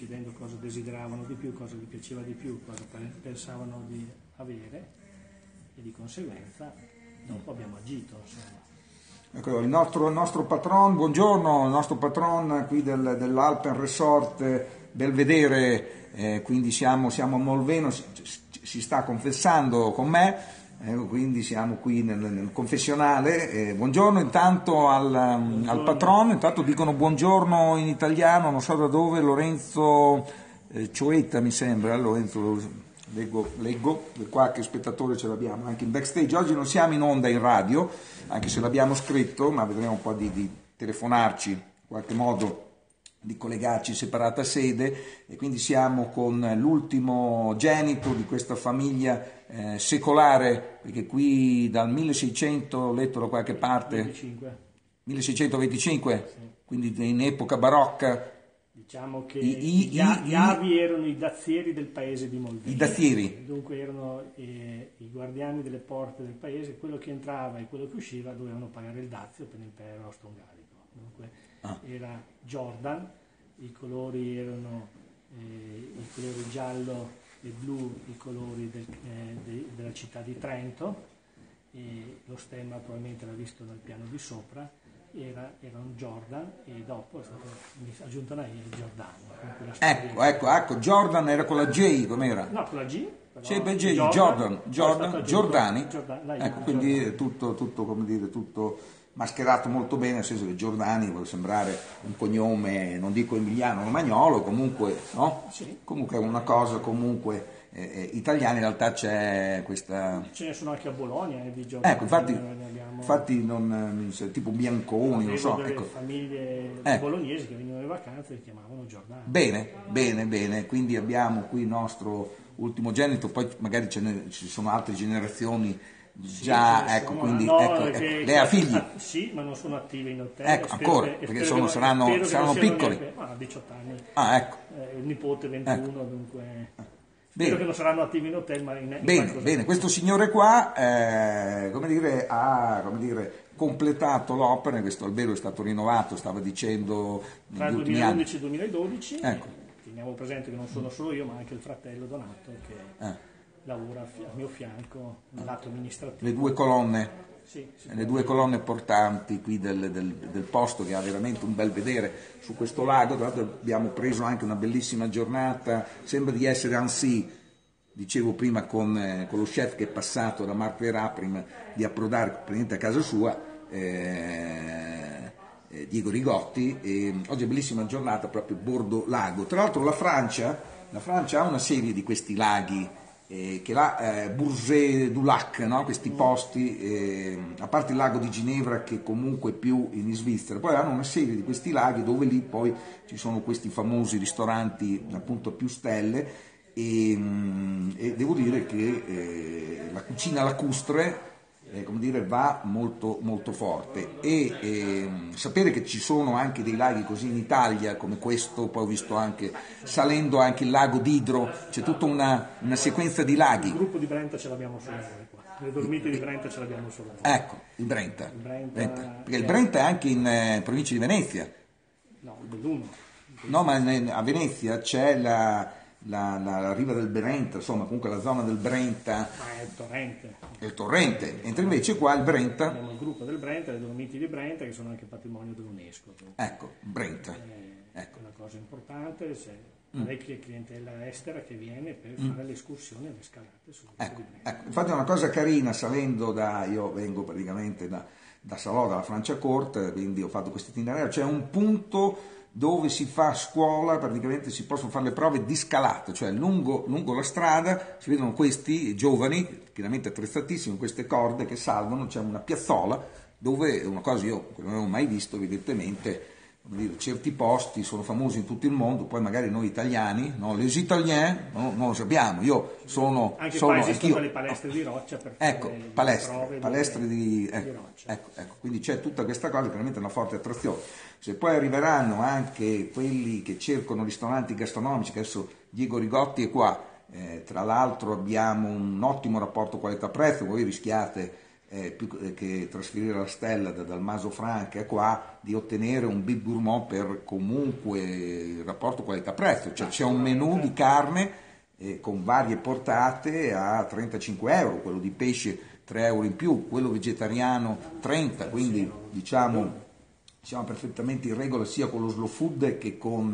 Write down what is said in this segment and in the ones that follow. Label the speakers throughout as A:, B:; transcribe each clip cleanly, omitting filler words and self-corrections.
A: decidendo cosa desideravano di più, cosa gli piaceva di più, cosa pensavano di avere, e di conseguenza dopo abbiamo agito, insomma.
B: Ecco, il nostro patron, buongiorno, il nostro patron qui dell'Alpen Resort Belvedere, quindi siamo a Molveno, si sta confessando con me, quindi siamo qui nel confessionale. Buongiorno intanto al patron, intanto dicono buongiorno in italiano, non so da dove, Lorenzo Cioetta mi sembra, Lorenzo... Leggo, qualche spettatore ce l'abbiamo anche in backstage. Oggi non siamo in onda in radio, anche se l'abbiamo scritto, ma vedremo un po' di telefonarci, in qualche modo di collegarci in separata sede, e quindi siamo con l'ultimo genito di questa famiglia secolare, perché qui dal 1600, ho letto da qualche parte, 1625, sì. Quindi in epoca barocca.
A: Diciamo che gli avi erano i dazieri del paese di Molveno.
B: I dazieri.
A: Dunque erano i guardiani delle porte del paese, quello che entrava e quello che usciva dovevano pagare il dazio per l'impero austro-ungarico. Dunque era Jordan, i colori erano i colori giallo e blu, i colori della città di Trento, e lo stemma probabilmente l'ha visto dal piano di sopra. Era un Jordan, e dopo è stato aggiunto una E, Giordano.
B: Ecco, Jordan era con la J, com'era?
A: No, con la G.
B: C'è Jordan, Giordani. Ecco, quindi è tutto, come dire, tutto mascherato molto bene, nel senso che Giordani vuole sembrare un cognome, non dico emiliano, romagnolo, comunque, no?
A: Sì.
B: Comunque è una cosa comunque italiana, in realtà c'è questa...
A: Ce ne sono anche a Bologna, di Giordani.
B: Ecco, infatti non, tipo Bianconi, non so.
A: Delle
B: ecco.
A: famiglie bolognesi che venivano in vacanza e li chiamavano Giordani.
B: Bene, quindi abbiamo qui il nostro ultimogenito, poi magari ci sono altre generazioni già, ecco, quindi lei ha figli?
A: Sì, ma non sono attive in hotel.
B: Ecco, ancora, perché saranno piccoli.
A: 18 anni.
B: Ecco.
A: Il nipote 21, ecco. Dunque...
B: Spero
A: che non saranno attivi in hotel, ma
B: bene, questo signore qua ha completato l'opera, questo albero è stato rinnovato, stava dicendo,
A: tra il 2011 e il 2012.
B: Ecco.
A: Teniamo presente che non sono solo io, ma anche il fratello Donato che lavora a mio fianco nel lato amministrativo.
B: Le due colonne.
A: Sì,
B: le due colonne portanti qui del posto, che ha veramente un bel vedere su questo lago. Tra l'altro abbiamo preso anche una bellissima giornata, sembra di essere Annecy, dicevo prima con lo chef che è passato da Marc Verà prima di approdare praticamente a casa sua, Diego Rigotti, e oggi è bellissima giornata proprio bordo lago. Tra l'altro la Francia ha una serie di questi laghi, che là Bourget du Lac, no? Questi posti, a parte il lago di Ginevra che comunque è più in Svizzera, poi hanno una serie di questi laghi dove lì poi ci sono questi famosi ristoranti appunto più stelle, e devo dire che la cucina lacustre come dire, va molto, molto forte, e sapere che ci sono anche dei laghi così in Italia come questo, poi ho visto anche salendo anche il lago d'Idro, c'è tutta una sequenza di laghi. Il
A: gruppo di Brenta ce l'abbiamo solo noi qua, le dormite di Brenta ce l'abbiamo solo noi.
B: Ecco, il Brenta. Perché il Brenta è anche in provincia di Venezia.
A: No, il Belluno.
B: No, ma a Venezia c'è la riva del Brenta, insomma comunque la zona del Brenta.
A: È il torrente.
B: È il torrente, mentre invece qua il Brenta.
A: Abbiamo il gruppo del Brenta, le Dolomiti di Brenta, che sono anche patrimonio dell'UNESCO.
B: Ecco, Brenta.
A: È una cosa importante, c'è parecchia clientela estera che viene per fare le escursioni e le scalate sul gruppo di Brenta.
B: Ecco, infatti è una cosa carina, salendo io vengo praticamente da Salò, dalla Franciacorta, quindi ho fatto questo itinerario, c'è un punto dove si fa scuola, praticamente si possono fare le prove di scalata, cioè lungo la strada si vedono questi giovani, chiaramente attrezzatissimi, con queste corde che salgono, c'è una piazzola dove, una cosa io non avevo mai visto evidentemente, certi posti sono famosi in tutto il mondo, poi magari noi italiani, no, les italiens, non lo sappiamo, io sono...
A: Anche poi esistono le palestre di roccia per fare
B: palestre di roccia. Ecco, quindi c'è tutta questa cosa, veramente una forte attrazione. Se poi arriveranno anche quelli che cercano ristoranti gastronomici, che adesso Diego Rigotti è qua, tra l'altro abbiamo un ottimo rapporto qualità-prezzo, voi rischiate più che trasferire la stella dal Maso Franca qua, di ottenere un Bib Gourmand per comunque il rapporto qualità-prezzo, cioè c'è un menù di carne con varie portate a 35 euro, quello di pesce 3 euro in più, quello vegetariano 30, quindi diciamo siamo perfettamente in regola sia con lo slow food che con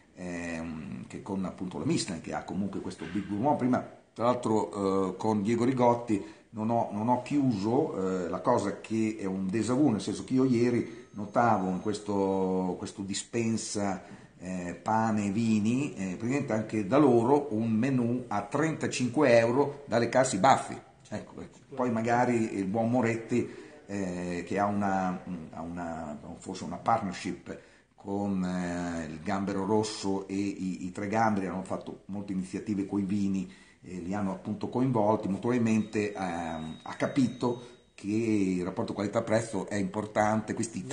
B: appunto la Michelin, che ha comunque questo Bib Gourmand. Prima tra l'altro con Diego Rigotti non ho chiuso la cosa, che è un déjà vu, nel senso che io ieri notavo in questo dispensa pane e vini, praticamente anche da loro un menù a 35 euro dalle Calzi Baffi. Ecco. Poi magari il buon Moretti che ha forse una partnership con il Gambero Rosso e i Tre Gamberi, hanno fatto molte iniziative con i vini, li hanno appunto coinvolti, probabilmente ha capito che il rapporto qualità-prezzo è importante, questi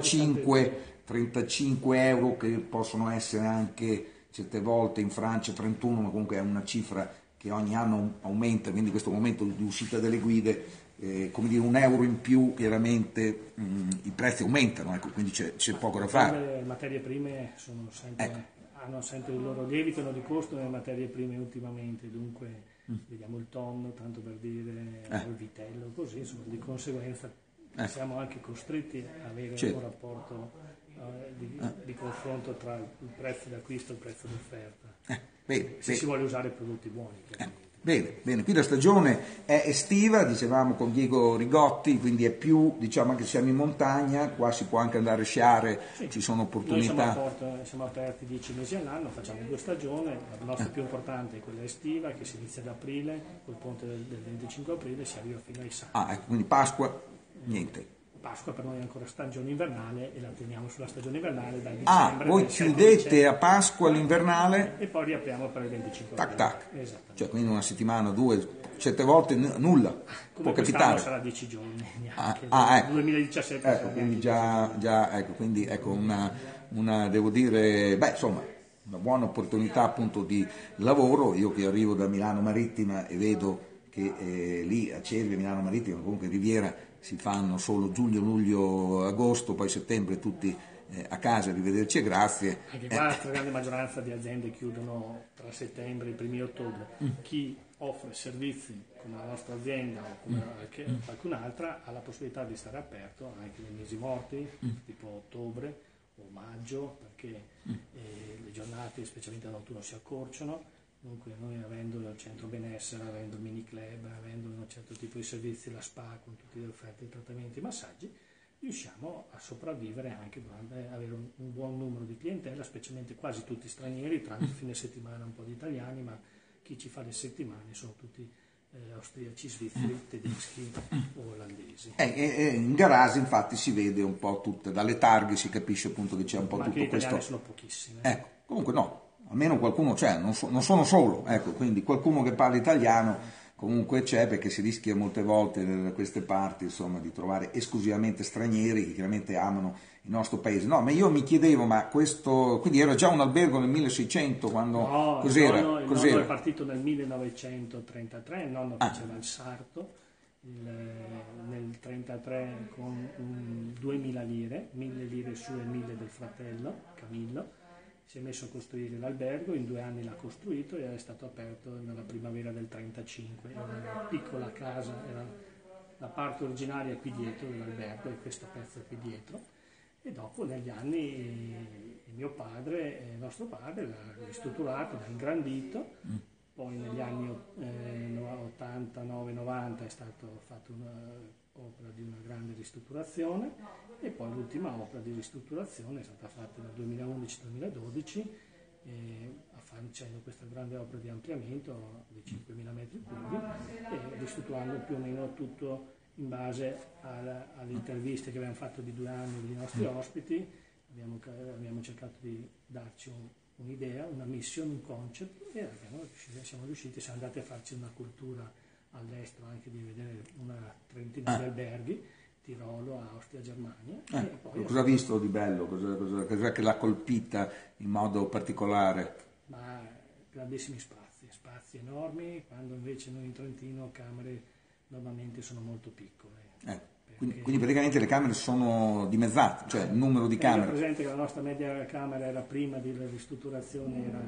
B: 35 euro che possono essere anche certe volte in Francia 31, ma comunque è una cifra che ogni anno aumenta, quindi in questo momento di uscita delle guide, come dire, un euro in più, chiaramente i prezzi aumentano, ecco, quindi c'è poco da fare.
A: Le materie prime sono sempre, hanno sempre il loro lievitano di costo nelle materie prime ultimamente, dunque vediamo il tonno, tanto per dire, il vitello, così, insomma, di conseguenza siamo anche costretti a avere un rapporto di confronto tra il prezzo d'acquisto e il prezzo d'offerta, se si vuole usare prodotti buoni.
B: Bene, qui la stagione è estiva, dicevamo con Diego Rigotti, quindi è più, diciamo, anche se siamo in montagna, qua si può anche andare a sciare, ci sono opportunità.
A: Noi siamo aperti 10 mesi all'anno, facciamo 2 stagioni, la nostra più importante è quella estiva, che si inizia ad aprile, col ponte del 25 aprile si arriva fino ai Sacri.
B: Ecco, quindi Pasqua, niente.
A: Pasqua per noi è ancora stagione invernale e la teniamo sulla stagione invernale dal dicembre.
B: Voi chiudete a Pasqua l'invernale
A: e poi riapriamo per il 25 aprile.
B: Tac. Cioè quindi una settimana, 2, certe volte nulla.
A: Come
B: può capitare.
A: Sarà 10 giorni, neanche.
B: Ecco.
A: 2017
B: quindi già ecco, quindi ecco una devo dire, insomma, una buona opportunità appunto di lavoro. Io che arrivo da Milano Marittima e vedo che lì a Cervia, Milano Marittima, comunque Riviera, si fanno solo giugno, luglio, agosto, poi settembre tutti a casa, arrivederci e grazie.
A: Anche qua la stragrande maggioranza di aziende chiudono tra settembre e i primi ottobre. Chi offre servizi come la nostra azienda o come qualcun'altra ha la possibilità di stare aperto anche nei mesi morti, tipo ottobre o maggio, perché le giornate, specialmente a notturno, si accorciano. Dunque noi, avendo il centro benessere, avendo il mini club, avendo un certo tipo di servizi, la spa con tutte le offerte di trattamenti e massaggi, riusciamo a sopravvivere anche durante avere un buon numero di clientela, specialmente quasi tutti stranieri, tranne il fine settimana un po' di italiani, ma chi ci fa le settimane sono tutti austriaci, svizzeri, tedeschi o olandesi.
B: In Garasi infatti si vede un po' tutte, dalle targhe si capisce appunto che c'è un po'
A: ma
B: tutto
A: questo. Ma
B: questo.
A: sono pochissime.
B: Ecco, comunque no. Almeno qualcuno c'è, non sono solo, ecco, quindi qualcuno che parla italiano comunque c'è, perché si rischia molte volte da queste parti, insomma, di trovare esclusivamente stranieri che chiaramente amano il nostro paese. No, ma io mi chiedevo, ma questo, quindi era già un albergo nel 1600, quando cos'era?
A: Il nonno è partito nel 1933, il nonno faceva il sarto, nel 1933 con 2000 lire, 1000 lire sue e 1000 del fratello Camillo. Si è messo a costruire l'albergo, in 2 anni l'ha costruito e è stato aperto nella primavera del 1935. Era una piccola casa, era la parte originaria qui dietro dell'albergo, e questo pezzo è qui dietro. E dopo negli anni mio padre, nostro padre, l'ha ristrutturato, l'ha ingrandito, poi negli anni 89-90 è stato fatto un'opera di una grande ristrutturazione, e poi l'ultima opera di ristrutturazione è stata fatta nel 2011-2012, facendo questa grande opera di ampliamento di 5.000 metri cubi e ristrutturando più o meno tutto in base alle interviste che abbiamo fatto di 2 anni dei nostri ospiti. Abbiamo cercato di darci un'idea, una mission, un concept, e siamo andati a farci una cultura all'estero, anche di vedere una trentina di alberghi, Tirolo, Austria, Germania. E poi
B: cosa ha visto di bello? Cos'è che l'ha colpita in modo particolare?
A: Ma grandissimi spazi enormi, quando invece noi in Trentino camere normalmente sono molto piccole.
B: Quindi praticamente le camere sono dimezzate, cioè il numero di camere.
A: Presente che la nostra media camera era prima della ristrutturazione era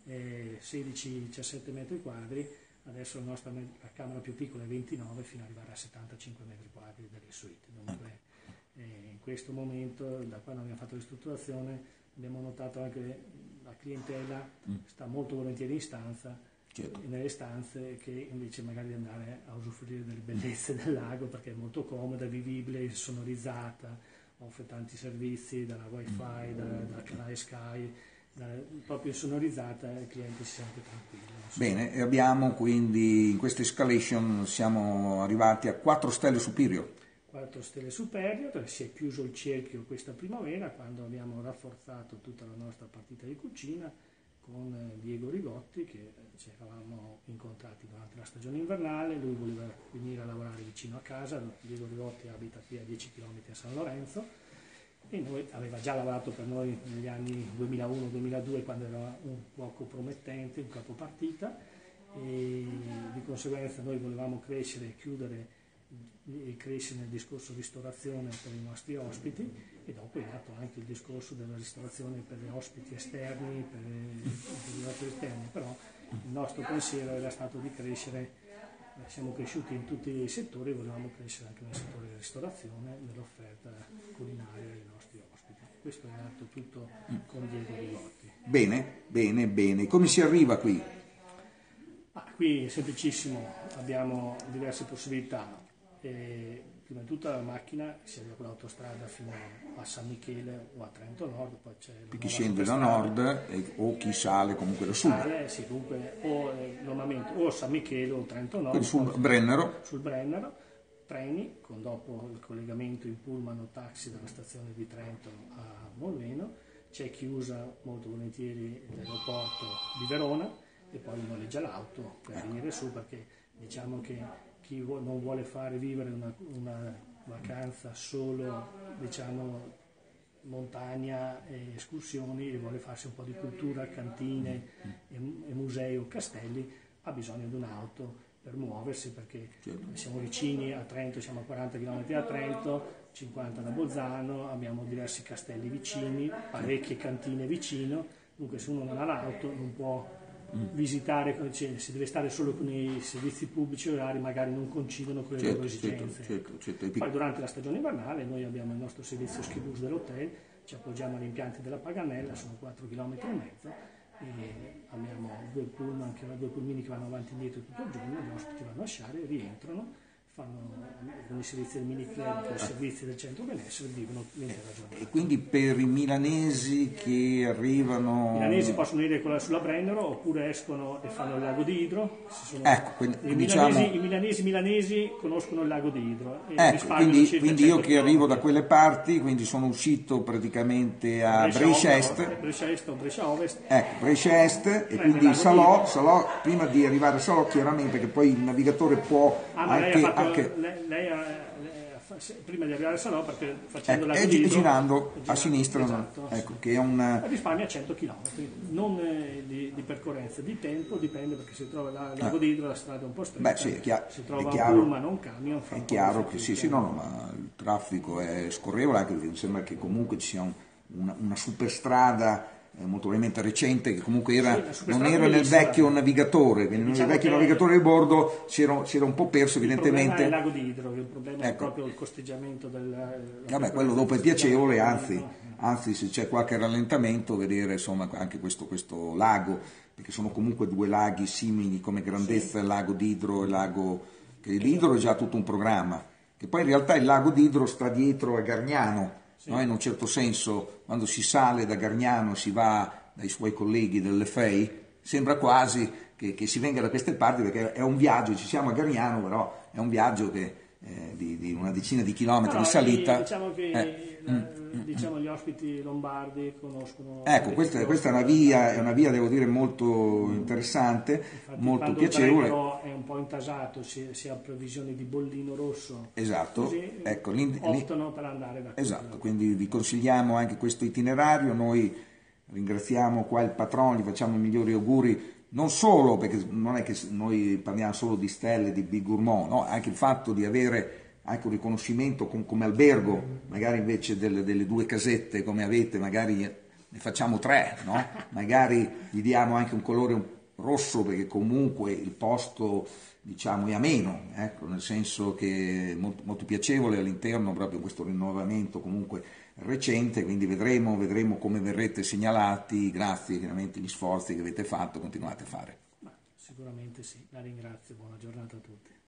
A: 16-17 metri quadri, adesso la camera più piccola è 29 fino ad arrivare a 75 metri quadri delle suite. Dunque, in questo momento, da quando abbiamo fatto la ristrutturazione, abbiamo notato anche che la clientela sta molto volentieri in stanza, nelle stanze, che invece magari di andare a usufruire delle bellezze del lago, perché è molto comoda, vivibile, sonorizzata, offre tanti servizi, dalla wifi, dalla canale Sky, proprio sonorizzata, il cliente si sente tranquillo.
B: Bene, e abbiamo quindi in questa escalation siamo arrivati a 4 stelle superior.
A: 4 stelle superior, si è chiuso il cerchio questa primavera quando abbiamo rafforzato tutta la nostra partita di cucina con Diego Rigotti, che ci eravamo incontrati durante la stagione invernale. Lui voleva venire a lavorare vicino a casa. Diego Rigotti abita qui a 10 km a San Lorenzo e aveva già lavorato per noi negli anni 2001-2002, quando era un cuoco promettente, un capopartita, e di conseguenza noi volevamo crescere e chiudere e crescere nel discorso ristorazione per i nostri ospiti, e dopo è nato anche il discorso della ristorazione per gli ospiti esterni, per gli ospiti esterni. Però il nostro pensiero era stato di crescere, siamo cresciuti in tutti i settori, volevamo crescere anche nel settore della ristorazione, nell'offerta culinaria dei nostri ospiti. Questo è nato tutto con Diego Rigotti.
B: Bene. Come si arriva qui?
A: Qui è semplicissimo, abbiamo diverse possibilità. Prima di tutto la macchina si arriva con l'autostrada fino a San Michele o a Trento Nord, poi c'è
B: chi scende da nord o chi sale comunque da sud.
A: Sì, dunque normalmente o San Michele o Trento Nord.
B: Quindi sul Brennero,
A: treni con dopo il collegamento in pullman o taxi dalla stazione di Trento a Molveno. C'è chi usa molto volentieri l'aeroporto di Verona e poi noleggia l'auto per venire su, perché diciamo che chi non vuole fare vivere una vacanza solo, diciamo, montagna e escursioni, e vuole farsi un po' di cultura, cantine e musei o castelli, ha bisogno di un'auto per muoversi, perché siamo vicini a Trento, siamo a 40 km da Trento, 50 da Bolzano, abbiamo diversi castelli vicini, parecchie cantine vicino, dunque se uno non ha l'auto non può visitare, si deve stare solo con i servizi pubblici orari, magari non coincidono con le loro esigenze.
B: Certo.
A: Poi durante la stagione invernale noi abbiamo il nostro servizio ski bus dell'hotel, ci appoggiamo agli impianti della Paganella, sono 4 km e mezzo, e abbiamo 2 pullman, due pulmini che vanno avanti e indietro tutto il giorno, gli ospiti vanno a sciare, rientrano, fanno con i servizi del mini club, con i servizi del centro benessere, vivono l'intera giornata.
B: E quindi per i milanesi che arrivano...
A: I milanesi possono venire sulla Brennero, oppure escono e fanno il lago di Idro. I milanesi conoscono il lago di Idro.
B: Quindi io che arrivo da quelle parti, quindi sono uscito praticamente a Brescia Est.
A: Brescia Est o Brescia Ovest.
B: Brescia Est, e quindi Salò, prima di arrivare a Salò chiaramente, che poi il navigatore può
A: lei prima di arrivare a Salò, perché facendo la
B: girando a sinistra,
A: esatto,
B: che è un
A: risparmia 100 km, non di percorrenza, di tempo, dipende, perché si trova il lago di Idro, la strada è un po' stretta, si trova un pullman o un camion,
B: è chiaro che ma il traffico è scorrevole, anche perché mi sembra che comunque ci sia una superstrada molto probabilmente recente, che comunque non era nel vecchio navigatore, quindi nel vecchio navigatore di bordo si era un po' perso evidentemente.
A: Il lago di Idro, il problema è proprio il costeggiamento
B: quello dopo è piacevole, anzi se c'è qualche rallentamento, vedere insomma anche questo lago, perché sono comunque due laghi simili come grandezza, il lago di Idro e il lago che l'Idro è già tutto un programma, che poi in realtà il lago di Idro sta dietro a Gargnano. No, in un certo senso, quando si sale da Gargnano, si va dai suoi colleghi dell'FEI, sembra quasi che si venga da queste parti, perché è un viaggio, ci siamo a Gargnano, però è un viaggio che di una decina di chilometri di salita.
A: Diciamo che gli ospiti lombardi conoscono.
B: Questa è una via, devo dire, molto interessante. Infatti, molto piacevole.
A: Però è un po' intasato, si ha previsioni di bollino rosso.
B: Esatto.
A: Così, optano per andare da qui.
B: Esatto, quindi vi consigliamo anche questo itinerario. Noi ringraziamo qua il patrono, gli facciamo i migliori auguri. Non solo, perché non è che noi parliamo solo di stelle, di Big Gourmand, no? Anche il fatto di avere anche un riconoscimento come albergo, magari invece delle 2 casette come avete, magari ne facciamo 3, no? Magari gli diamo anche un colore rosso, perché comunque il posto, diciamo, è ameno, ecco, nel senso che è molto, molto piacevole all'interno, proprio questo rinnovamento comunque recente, quindi vedremo come verrete segnalati. Grazie chiaramente agli sforzi che avete fatto, continuate a fare.
A: Sicuramente sì, la ringrazio, buona giornata a tutti.